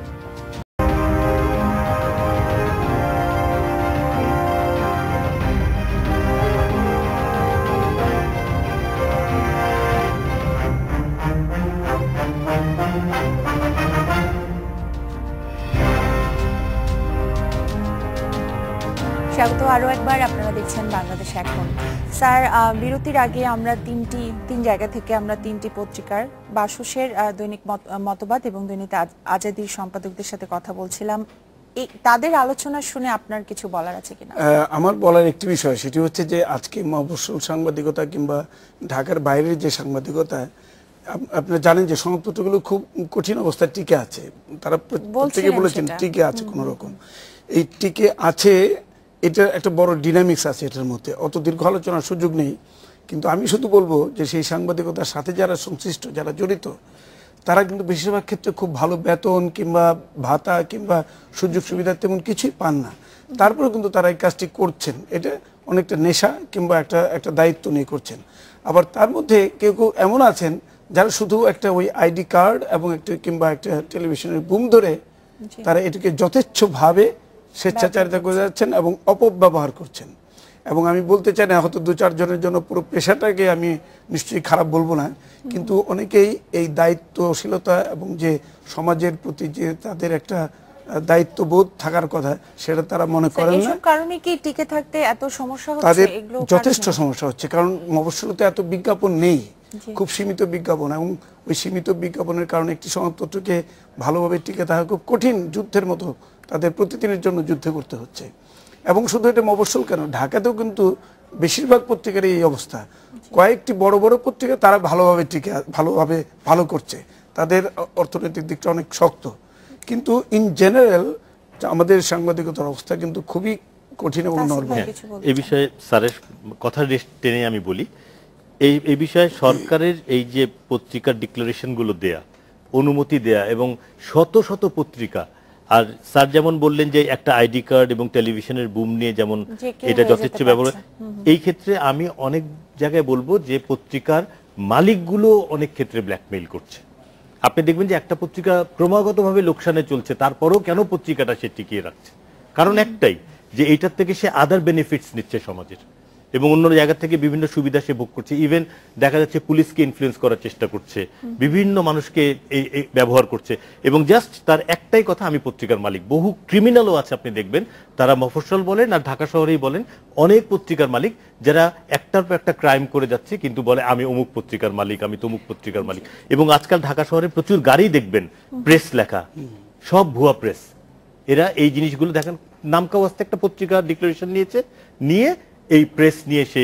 স্বাগত আরো একবার, আপনারা দেখছেন বাংলাদেশ এখন। স্যার, বিরতির আগে আমরা তিনটি তিন জায়গা থেকে আমরা তিনটি পত্রিকার বাসসের দৈনিক মতবাদ এবং দৈনিক আজাদির সম্পাদকদের সাথে কথা বলছিলাম। তাদের আলোচনা শুনে আপনার কিছু বলার আছে কিনা? আমার বলার একটি বিষয়, সেটি হচ্ছে যে আজকে মফস্বল সাংবাদিকতা কিংবা ঢাকার বাইরের যে সাংবাদিকতা, আপনারা জানেন যে সংবাদপত্রগুলো খুব কঠিন অবস্থায় টিকে আছে। তারা প্রত্যেকে বলেছেন টিকে আছে কোন রকম। এই টিকে আছে, এটা একটা বড় ডিনামিক্স আছে এটার মধ্যে, অত দীর্ঘ আলোচনার সুযোগ নেই। কিন্তু আমি শুধু বলবো যে সেই সাংবাদিকতার সাথে যারা সংশ্লিষ্ট, যারা জড়িত, তারা কিন্তু বেশিরভাগ ক্ষেত্রে খুব ভালো বেতন কিংবা ভাতা কিংবা সুযোগ সুবিধা তেমন কিছুই পান না। তারপরেও কিন্তু তারা এই কাজটি করছেন, এটা অনেকটা নেশা কিংবা একটা একটা দায়িত্ব নিয়ে করছেন। আবার তার মধ্যে কেউ কেউ এমন আছেন যারা শুধু একটা ওই আইডি কার্ড এবং একটা কিংবা একটা টেলিভিশনের বুম ধরে তারা এটাকে যথেচ্ছভাবে স্বেচ্ছাচারিতা করে যাচ্ছেন এবং অপব্যবহার করছেন। এবং আমি বলতে চাই না, হয়তো দু চারজনের জন্য পুরো পেশাটাকে আমি নিশ্চয়ই খারাপ বলবো না, কিন্তু অনেকেই এই দায়িত্বশীলতা এবং যে সমাজের প্রতি যে তাদের একটা দায়িত্ববোধ থাকার কথা সেটা তারা মনে করেন না। এই কারণে কি টিকে থাকতে এত সমস্যা হচ্ছে? তাদের যথেষ্ট সমস্যা হচ্ছে, কারণ মফস্বলতে এত বিজ্ঞাপন নেই, খুব সীমিত বিজ্ঞাপন, এবং ওই সীমিত বিজ্ঞাপনের কারণে একটি সংবাদপত্রকে ভালোভাবে টিকে থাকা খুব কঠিন, যুদ্ধের মতো তাদের প্রতিদিনের জন্য যুদ্ধ করতে হচ্ছে। এবং শুধু এটা মফস্বল কেন, ঢাকাতেও কিন্তু বেশিরভাগ পত্রিকার এই অবস্থা। কয়েকটি বড় বড় পত্রিকা তারা ভালোভাবে টিকে ভালোভাবে ভালো করছে, তাদের অর্থনৈতিক দিকটা অনেক শক্ত, কিন্তু ইন জেনারেল আমাদের সাংবাদিকতার অবস্থা কিন্তু খুবই কঠিন এবং নরমাল। এই বিষয়ে স্যারের কথা টেনে আমি বলি, এই এই বিষয়ে সরকারের এই যে পত্রিকার ডিক্লারেশনগুলো দেয়া, অনুমতি দেয়া এবং শত শত পত্রিকা, আর স্যার যেমন বললেন যে একটা আইডি কার্ড এবং টেলিভিশনের বুম নিয়ে যেমন এটা যথেচ্ছ ব্যবহার, এই ক্ষেত্রে আমি অনেক জায়গায় বলবো যে পত্রিকার মালিকগুলো অনেক ক্ষেত্রে ব্ল্যাকমেইল করছে। আপনি দেখবেন যে একটা পত্রিকা ক্রমাগতভাবে লোকসানে চলছে, তারপরেও কেন পত্রিকাটা সে টিকিয়ে রাখছে? কারণ একটাই, যে এইটার থেকে সে আদার বেনিফিটস নিচ্ছে সমাজের, এবং অন্য জায়গা থেকে বিভিন্ন সুবিধা সে ভোগ করছে। ইভেন দেখা যাচ্ছে পুলিশকে ইনফ্লুয়েন্স করার চেষ্টা করছে, বিভিন্ন মানুষকে এই ব্যবহার করছে, এবং জাস্ট তার একটাই কথা, আমি পত্রিকার মালিক। বহু ক্রিমিনালও আছে, আপনি দেখবেন তারা মফস্বল বলেন আর ঢাকা শহরেই বলেন, অনেক পত্রিকার মালিক যারা একটার পর একটা ক্রাইম করে যাচ্ছে, কিন্তু বলে আমি অমুক পত্রিকার মালিক, আমি তমুক পত্রিকার মালিক। এবং আজকাল ঢাকা শহরে প্রচুর গাড়ি দেখবেন প্রেস লেখা, সব ভুয়া প্রেস। এরা এই জিনিসগুলো দেখেন, নামকাওয়াস্তে একটা পত্রিকা ডিক্লারেশন নিয়েছে, নিয়ে এই প্রেস নিয়ে সে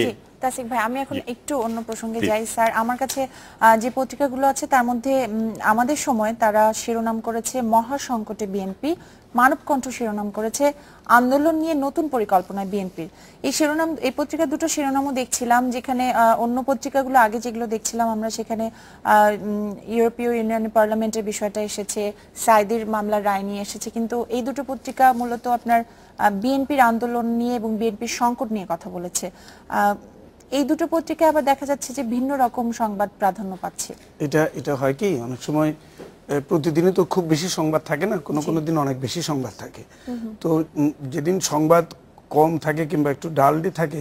তাসিক ভাই, আমি এখন জি। একটু অন্য প্রসঙ্গে জি। যাই স্যার। আমার কাছে আহ, যে পত্রিকাগুলো আছে তার মধ্যে উম, আমাদের সময় তারা শিরোনাম করেছে মহাসংকটে বিএনপি, মানবকণ্ঠ শিরোনাম করেছে আন্দোলন নিয়ে নতুন পরিকল্পনায় বিএনপির। এই শিরোনাম, এই পত্রিকা দুটো শিরোনামও দেখছিলাম, যেখানে আহ, অন্য পত্রিকাগুলো আগে যেগুলো দেখছিলাম আমরা সেখানে আহ, উম, ইউরোপীয় ইউনিয়নের পার্লামেন্টের বিষয়টা এসেছে, সাইদির মামলার রায় নিয়ে এসেছে, কিন্তু এই দুটো পত্রিকা মূলত আপনার বিএনপির আন্দোলন নিয়ে এবং বিএনপির সংকট নিয়ে কথা বলেছে। আহ, এই দুটো পত্রিকা আবার দেখা যাচ্ছে যে ভিন্ন রকম সংবাদ প্রাধান্য পাচ্ছে। এটা এটা হয় কি অনেক সময় এ, প্রতিদিনই তো খুব বেশি সংবাদ থাকে না, কোনো কোনো দিন অনেক বেশি সংবাদ থাকে। তো উম, যেদিন সংবাদ কম থাকে কিংবা একটু ডালডি থাকে,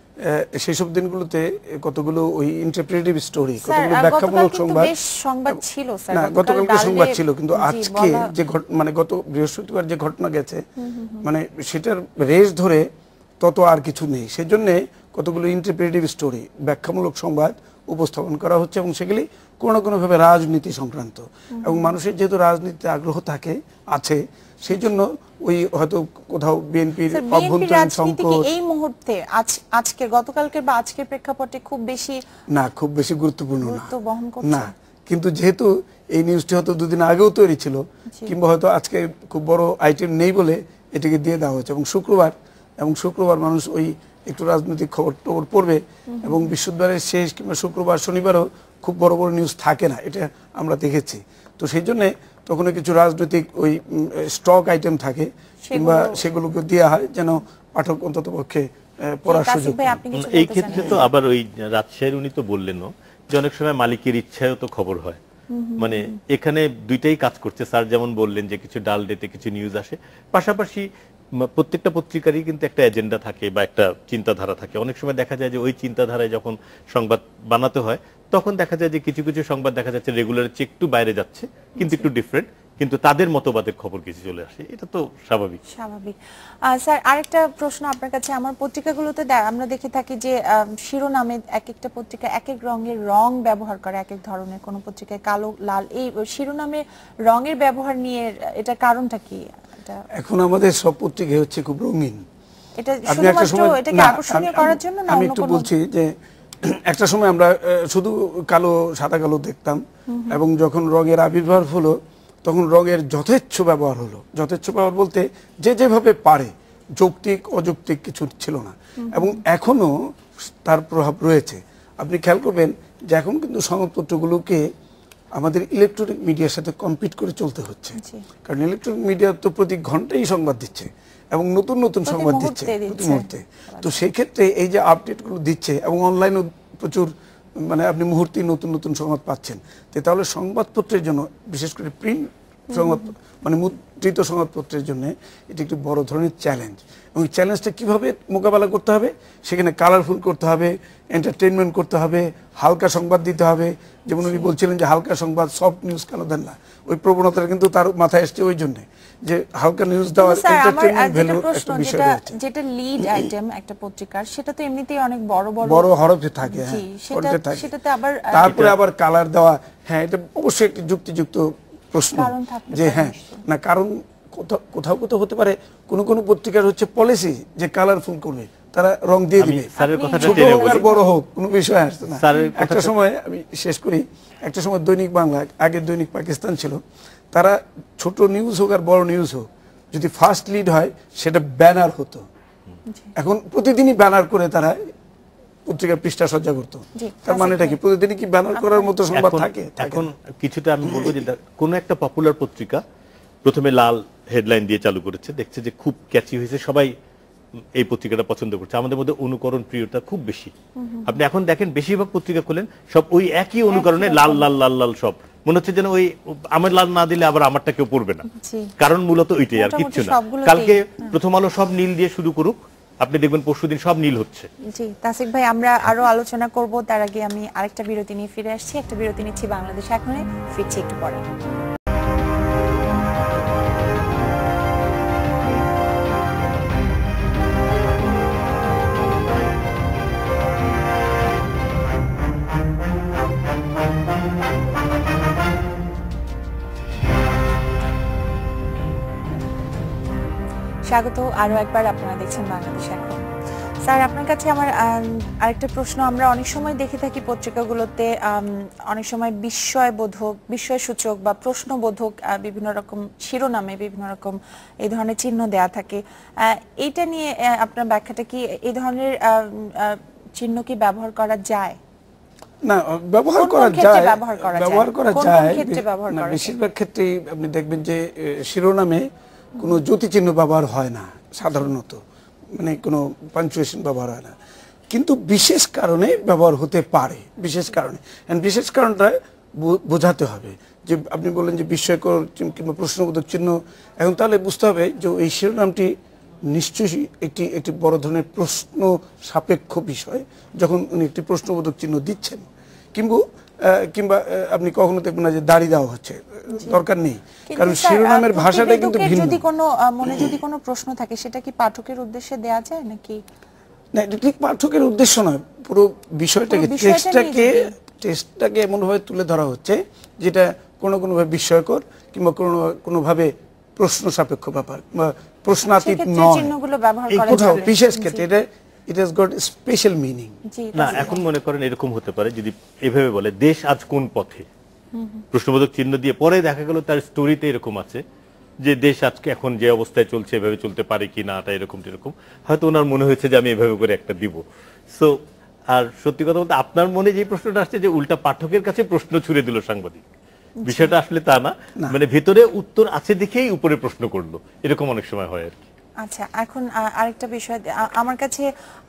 সেই সব দিনগুলোতে কতগুলো ওই ইন্টারপ্রেটিভ স্টোরি, কতগুলো ব্যাখ্যামূলক সংবাদ, বেশ সংবাদ ছিল স্যার, না গতকালকে সংবাদ ছিল, কিন্তু আজকে যে মানে গত বৃহস্পতিবার যে ঘটনা গেছে, মানে সেটার রেশ ধরে তত আর কিছু নেই। সেজন্য কতগুলো ইন্টারপ্রেটিভ স্টোরি, ব্যাখ্যামূলক সংবাদ উপস্থাপন করা হচ্ছে, এবং সেগুলি কোনো না কোনোভাবে রাজনীতি সংক্রান্ত। এবং মানুষের যেহেতু রাজনীতিতে আগ্রহ থাকে আছে, সেই জন্য ওই হয়তো কোথাও বিএনপির অভ্যন্তরীণ সংকট এই মুহূর্তে আজকে গতকালকের বা আজকের প্রেক্ষাপটে খুব বেশি না, খুব বেশি গুরুত্বপূর্ণ না। কিন্তু যেহেতু এই নিউজটি হয়তো দুদিন আগেও তৈরি ছিল, কিংবা হয়তো আজকে খুব বড় আইটেম নেই বলে এটাকে দিয়ে দেওয়া হয়েছে, এবং শুক্রবার এবং শুক্রবার মানুষ ওই একটু রাজনৈতিক খবর টবর পড়বে, এবং বৃহস্পতিবারের শেষ কিংবা শুক্রবার শনিবারও খুব বড় বড় নিউজ থাকে না, এটা আমরা দেখেছি। তো সেই জন্যে তখন কিছু রাজনৈতিক ওই স্টক আইটেম থাকে, কিংবা সেগুলোকে দেওয়া হয় যেন পাঠক অন্তত পক্ষে পড়ার সুযোগ। এই ক্ষেত্রে তো আবার ওই রাজশাহীর উনি তো বললেনও যে অনেক সময় মালিকের ইচ্ছায়ও তো খবর হয়, মানে এখানে দুইটাই কাজ করছে। স্যার যেমন বললেন যে কিছু ডাল ডেতে কিছু নিউজ আসে, পাশাপাশি প্রত্যেকটা পত্রিকারই কিন্তু একটা এজেন্ডা থাকে বা একটা চিন্তাধারা থাকে। অনেক সময় দেখা যায় যে ওই চিন্তাধারায় যখন সংবাদ বানাতে হয়, তখন দেখা যায় যে কিছু কিছু সংবাদ দেখা যাচ্ছে রেগুলার চেয়ে একটু বাইরে যাচ্ছে, কিন্তু একটু ডিফারেন্ট, কিন্তু তাদের মতবাদের খবর কিছু চলে আসে। এটা তো স্বাভাবিক স্বাভাবিক স্যার, আরেকটা প্রশ্ন আপনার কাছে। আমার পত্রিকাগুলোতে আমরা দেখে থাকি যে শিরোনামে এক একটা পত্রিকা এক এক রঙের রং ব্যবহার করে, এক এক ধরনের, কোন পত্রিকায় কালো, লাল, এই শিরোনামে রঙের ব্যবহার নিয়ে এটার কারণটা কি? এখন আমাদের সব পত্রিকা হচ্ছে খুব রঙিন। এটা শুধুমাত্র এটাকে আকর্ষণীয় করার জন্য না? আমি একটু বলছি যে একটা সময় আমরা শুধু কালো, সাদা কালো দেখতাম, এবং যখন রঙের আবির্ভাব হলো তখন রঙের যথেচ্ছ ব্যবহার হলো। যথেচ্ছ ব্যবহার বলতে যে যেভাবে পারে, যৌক্তিক অযৌক্তিক কিছু ছিল না, এবং এখনো তার প্রভাব রয়েছে। আপনি খেয়াল করবেন যে এখন কিন্তু সংবাদপত্রগুলোকে আমাদের ইলেকট্রনিক মিডিয়ার সাথে কম্পিট করে চলতে হচ্ছে, কারণ ইলেকট্রনিক মিডিয়া তো প্রতি ঘন্টাই সংবাদ দিচ্ছে এবং নতুন নতুন সংবাদ দিচ্ছে প্রতি মুহূর্তে। তো সেই ক্ষেত্রে এই যে আপডেটগুলো দিচ্ছে, এবং অনলাইনেও প্রচুর, মানে আপনি মুহূর্তে নতুন নতুন সংবাদ পাচ্ছেন। তো তাহলে সংবাদপত্রের জন্য, বিশেষ করে প্রিন্ট সংবাদ মানে মুদ্রিত সংবাদপত্রের জন্য এটি একটি বড় ধরনের চ্যালেঞ্জ, এবং চ্যালেঞ্জটা কীভাবে মোকাবেলা করতে হবে, সেখানে কালারফুল করতে হবে, এন্টারটেনমেন্ট করতে হবে, হালকা সংবাদ দিতে হবে। যেমন উনি বলছিলেন যে হালকা সংবাদ, সফট নিউজ কেন দেন না, ওই প্রবণতাটা কিন্তু তার মাথায় আসছে ওই জন্যে যে হালকা নিউজ দেওয়ার এন্টারটেইনমেন্ট ভ্যালু একটা বিষয় আছে। যেটা লিড আইটেম একটা পত্রিকার, সেটা তো এমনিতেই অনেক বড় বড় বড় হরফে থাকে, হ্যাঁ সেটাতে আবার তারপরে আবার কালার দেওয়া, হ্যাঁ এটা অবশ্যই একটি যুক্তিযুক্ত প্রশ্ন যে হ্যাঁ না, কারণ কোথাও কোথাও হতে পারে কোনো কোনো পত্রিকার হচ্ছে পলিসি যে কালারফুল করবে, তারা রং দিয়ে দিবে, ছোট হোক আর বড় হোক কোনো বিষয় আসছে না। একটা সময় আমি শেষ করি, একটা সময় দৈনিক বাংলা, আগে দৈনিক পাকিস্তান ছিল, তারা ছোট নিউজ হোক আর বড় নিউজ হোক, যদি ফার্স্ট লিড হয় সেটা ব্যানার হতো। এখন প্রতিদিনই ব্যানার করে তারা পত্রিকার পৃষ্ঠা সজ্জা করতো। তার মানেটা কি প্রতিদিনই কি ব্যানার করার মতো সংবাদ থাকে? এখন কিছুটা আমি বলবো যে কোনো একটা পপুলার পত্রিকা প্রথমে লাল হেডলাইন দিয়ে চালু করেছে, দেখছে যে খুব ক্যাচি হয়েছে, সবাই এই পত্রিকাটা পছন্দ করছে, আমাদের মধ্যে অনুকরণ প্রিয়তা খুব বেশি। আপনি এখন দেখেন বেশিরভাগ পত্রিকা খোলেন, সব ওই একই অনুকরণে লাল লাল লাল লাল, সব মনে হচ্ছে যেন ওই আমার লাল না দিলে আবার আমারটা কেউ পড়বে না, কারণ মূলত ওইটাই আর কিচ্ছু না। কালকে প্রথম আলো সব নীল দিয়ে শুরু করুক, আপনি দেখবেন পরশুদিন সব নীল হচ্ছে। জি তাসিক ভাই, আমরা আরো আলোচনা করব, তার আগে আমি আরেকটা বিরতি নিয়ে ফিরে আসছি। একটা বিরতি নিচ্ছি বাংলাদেশ এখনে, ফিরছি একটু পরে। স্বাগত আরো একবার, আপনারা দেখছেন বাংলাদেশ এখন। স্যার আপনার কাছে আমার আরেকটা প্রশ্ন, আমরা অনেক সময় দেখে থাকি পত্রিকাগুলোতে অনেক সময় বিস্ময়বোধক, বিস্ময়সূচক বা প্রশ্নবোধক বিভিন্ন রকম শিরোনামে বিভিন্ন রকম এই ধরনের চিহ্ন দেয়া থাকে। এইটা নিয়ে আপনার ব্যাখ্যাটা কি? এই ধরনের চিহ্ন কি ব্যবহার করা যায়? না, ব্যবহার করা যায়, ব্যবহার করা যায় না, বেশিরভাগ ক্ষেত্রেই আপনি দেখবেন যে শিরোনামে কোনো জ্যোতি চিহ্ন ব্যবহার হয় না সাধারণত, মানে কোনো পাঞ্চুয়েশন ব্যবহার হয় না, কিন্তু বিশেষ কারণে ব্যবহার হতে পারে, বিশেষ কারণে। এন্ড বিশেষ কারণটা বোঝাতে হবে। যে আপনি বললেন যে বিস্ময়কর কিংবা প্রশ্নবোধক চিহ্ন, এখন তাহলে বুঝতে হবে যে এই শিরোনামটি নিশ্চয়ই একটি একটি বড় ধরনের প্রশ্ন সাপেক্ষ বিষয়, যখন উনি একটি প্রশ্নবোধক চিহ্ন দিচ্ছেন। কিংবা কিংবা আপনি কখনো দেখবেন না যে দাড়ি দেওয়া হচ্ছে, দরকার নেই, কারণ শিরোনামের ভাষাটা কিন্তু ভিন্ন। যদি কোনো মনে যদি কোনো প্রশ্ন থাকে সেটা কি পাঠকের উদ্দেশ্যে দেয়া যায় নাকি? না, এটা ঠিক পাঠকের উদ্দেশ্য নয়, পুরো বিষয়টাকে, টেক্সটটাকে টেক্সটটাকে এমনভাবে তুলে ধরা হচ্ছে যেটা কোনো কোনোভাবে বিস্ময়কর কিংবা কোনো কোনোভাবে প্রশ্ন সাপেক্ষ ব্যাপার বা প্রশ্নাতীত নয়। চিহ্নগুলো ব্যবহার করা কোথাও বিশেষ ক্ষেত্রে এটা it has got special meaning. না, এখন মনে করেন এরকম হতে পারে যদি এভাবে বলে দেশ আজ কোন পথে, প্রশ্নবোধক চিহ্ন দিয়ে পরে দেখা গেল তার স্টোরিতে এরকম আছে যে দেশ আজকে এখন যে অবস্থায় চলছে এভাবে চলতে পারে কি না, তা এরকম এরকম হয়তো ওনার মনে হয়েছে যে আমি এভাবে করে একটা দিব। সো আর সত্যি কথা বলতে আপনার মনে যে প্রশ্নটা আসছে যে উল্টা পাঠকের কাছে প্রশ্ন ছুড়ে দিল সাংবাদিক, বিষয়টা আসলে তা না, মানে ভেতরে উত্তর আছে দেখেই উপরে প্রশ্ন করলো, এরকম অনেক সময় হয় আর কি। আচ্ছা, এখন আরেকটা বিষয় আমার কাছে,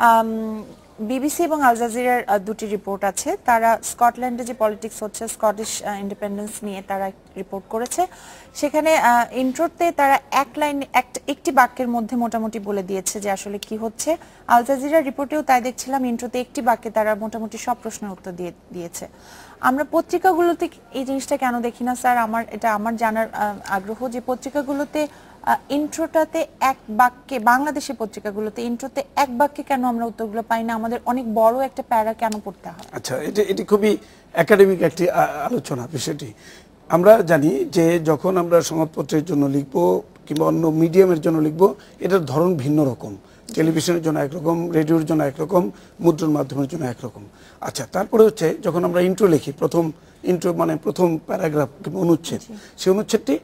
বিবিসি এবং আল জাজিরার দুটি রিপোর্ট আছে। তারা স্কটল্যান্ডে যে পলিটিক্স হচ্ছে, স্কটিশ ইন্ডিপেন্ডেন্স নিয়ে তারা রিপোর্ট করেছে। সেখানে ইন্ট্রোতে তারা এক লাইন একটি বাক্যের মধ্যে মোটামুটি বলে দিয়েছে যে আসলে কি হচ্ছে। আল জাজিরার রিপোর্টেও তাই দেখছিলাম, ইন্ট্রোতে একটি বাক্যে তারা মোটামুটি সব প্রশ্নের উত্তর দিয়ে দিয়েছে। আমরা পত্রিকাগুলোতে এই জিনিসটা কেন দেখি না স্যার? আমার এটা আমার জানার আগ্রহ যে পত্রিকাগুলোতে ইন্ট্রোটাতে এক বাক্যে, বাংলাদেশের পত্রিকাগুলোতে ইন্ট্রোতে এক বাক্যে কেন আমরা উত্তরগুলো পাই না? আমাদের অনেক বড় একটা প্যারা কেন পড়তে হয়? আচ্ছা, এটা এটি খুবই একাডেমিক একটি আলোচনা বিষয়টি। আমরা জানি যে যখন আমরা সংবাদপত্রের জন্য লিখবো কিংবা অন্য মিডিয়ামের জন্য লিখবো, এটার ধরন ভিন্ন রকম। টেলিভিশনের জন্য একরকম, রেডিওর জন্য একরকম, মুদ্রণ মাধ্যমের জন্য একরকম। আচ্ছা, তারপরে হচ্ছে যখন আমরা ইন্ট্রো লিখি, প্রথম ইন্ট্রো মানে প্রথম প্যারাগ্রাফ কিংবা অনুচ্ছেদ, সেই অনুচ্ছেদটি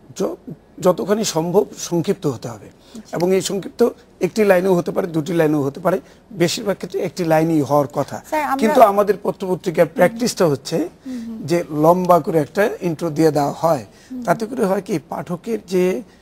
যতখানি সম্ভব সংক্ষিপ্ত হতে হবে, এবং এই সংক্ষিপ্ত একটি লাইনেও হতে পারে, দুটি লাইনেও হতে পারে, বেশিরভাগ ক্ষেত্রে একটি লাইনই হওয়ার কথা। কিন্তু আমাদের পত্রপত্রিকার প্র্যাকটিসটা হচ্ছে যে লম্বা করে একটা ইন্ট্রো দিয়ে দেওয়া হয়। তাতে করে হয় কি, পাঠকের যে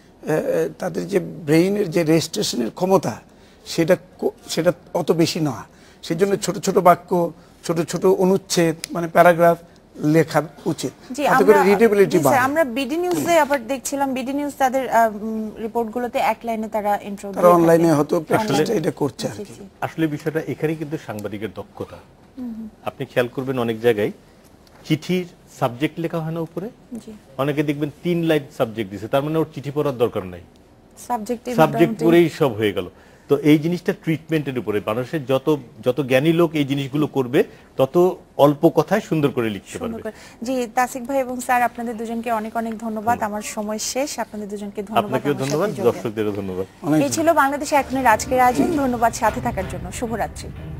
তাদের যে ব্রেইনের যে রেজিস্ট্রেশনের ক্ষমতা সেটা সেটা অত বেশি না। সেই জন্য ছোট ছোট বাক্য, ছোট ছোট অনুচ্ছেদ মানে প্যারাগ্রাফ লেখা উচিত, তাতে করে রিডেবিলিটি বাড়ে। আমরা বিডি নিউজে আবার দেখছিলাম, বিডি নিউজ তাদের রিপোর্টগুলোতে এক লাইনে তারা ইন্ট্রো দিয়ে, তারা অনলাইনে হয়তো প্র্যাকটিসটা এটা করছে আর কি। আসলে বিষয়টা এখানে কিন্তু সাংবাদিকের দক্ষতা। আপনি খেয়াল করবেন অনেক জায়গায় চিঠির সাবজেক্ট লেখা হয় না উপরে, অনেকে দেখবেন তিন লাইন সাবজেক্ট দিয়েছে, তার মানে ওর চিঠি পড়ার দরকার নাই, সাবজেক্ট পড়েই সব হয়ে গেল। তো এই জিনিসটা ট্রিটমেন্টের উপরে, মানুষের যত যত জ্ঞানী লোক এই জিনিসগুলো করবে তত অল্প কথায় সুন্দর করে লিখতে পারবে। জি, তাসিক ভাই এবং স্যার আপনাদের দুজনকে অনেক অনেক ধন্যবাদ। আমার সময় শেষ, আপনাদের দুজনকে ধন্যবাদ। আপনাকেও ধন্যবাদ, দর্শকদেরও ধন্যবাদ। এই ছিল বাংলাদেশ এখনের আজকের আয়োজন। ধন্যবাদ সাথে থাকার জন্য। শুভরাত্রি।